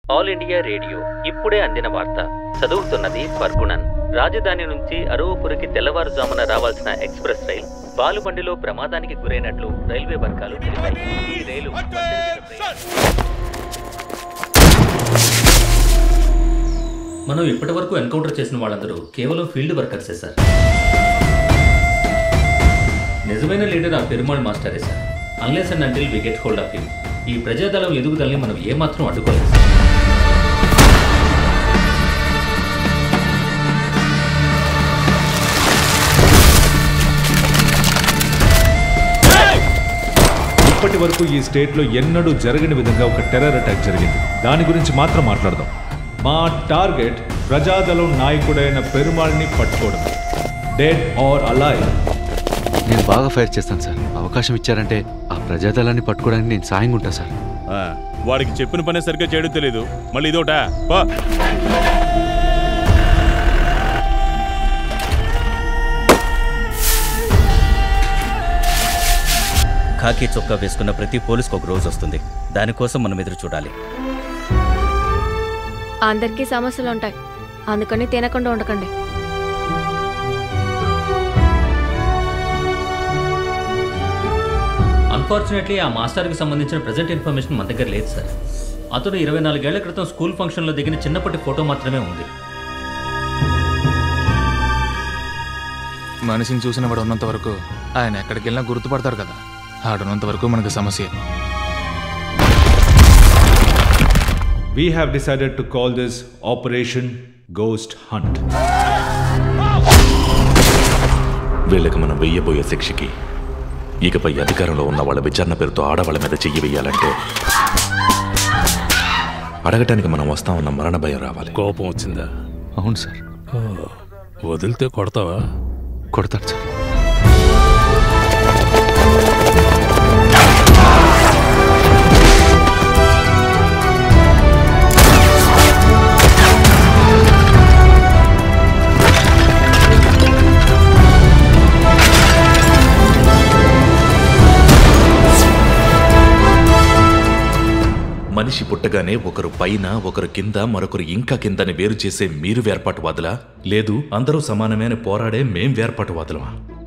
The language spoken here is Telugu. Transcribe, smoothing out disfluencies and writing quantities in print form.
ఆల్ ఇండియా రేడియో ఇప్పుడే అందిన వార్త. చదువుతున్నది ఫర్గుణన్. రాజధాని నుంచి అరువుపురికి తెల్లవారుజామున రావాల్సిన ఎక్స్ప్రెస్ రైలు బాలుబండిలో ప్రమాదానికి గురైనట్లు రైల్వే వర్గాలు తెలిపాయి. ఈ రైలు మనం ఇప్పటి వరకు ఎన్కౌంటర్ చేసిన వాళ్ళందరూ కేవలం ఫీల్డ్ వర్కర్సే సార్. నిజమైన లీడర్ ఆ పెరుమాళ్ మాస్టరే సార్. Unless and until we get hold of him ఈ ప్రజాదళం ఎదుగుదలని మనం ఏమాత్రం అడ్డుకోలేదు. ఇప్పటి వరకు ఈ స్టేట్లో ఎన్నడూ జరగని విధంగా ఒక టెర్రర్ అటాక్ జరిగింది. దాని గురించి మాత్రం మాట్లాడదాం. మా టార్గెట్ ప్రజాదళం నాయకుడైన పెరుమాళ్ని పట్టుకోవడం, డెడ్ ఆర్ అలైవ్. నేను బాగా ఫైర్ చేస్తాను సార్. అవకాశం ఇచ్చారంటే ఆ ప్రజాదళాన్ని పట్టుకోవడానికి నేను సాయంగా ఉంటా సార్. వాడికి చెప్పిన పని సరిగ్గా చేయడం తెలీదు, మళ్ళీ ఇదోటా. ఖాకీ చొక్కా వేసుకున్న ప్రతి పోలీసుకు ఒక రోజు వస్తుంది. దానికోసం మనం ఎదురు చూడాలి. అందరికీ సమస్యలు ఉంటాయి, అందుకని తినకుండా ఉండకండి. అన్ఫార్చునేట్లీ ఆ మాస్టర్కి సంబంధించిన ప్రజెంట్ ఇన్ఫర్మేషన్ మన దగ్గర లేదు సార్. అతడు 24 ఏళ్ల క్రితం స్కూల్ ఫంక్షన్లో దిగిన చిన్నప్పటి ఫోటో మాత్రమే ఉంది. మనిషిని చూసిన వాడు ఉన్నంత వరకు ఆయన ఎక్కడికి వెళ్ళినా గుర్తుపడతారు కదా. ఆడున్నంత వరకు మనకు సమస్య. We have decided to call this Operation Ghost Hunt. వీళ్ళకి మనం వెయ్యబోయే శిక్షకి ఇకపై అధికారంలో ఉన్న వాళ్ళ విచారణ పేరుతో ఆడవాళ్ళ మీద చెయ్యి వెయ్యాలంటే అడగటానికి మనం వస్తామన్న మరణ భయం రావాలి. కోపం వచ్చిందా? అవును సార్. వదిలితే కొడతావా? కొడతాడు సార్. మనిషి పుట్టగానే ఒకరు పైన ఒకరు కింద మరొకరు ఇంకా కిందని వేరు చేసే మీరు వేర్పాటువాదులా? లేదు అందరూ సమానమే అని పోరాడే మేం వేర్పాటువాదులమా?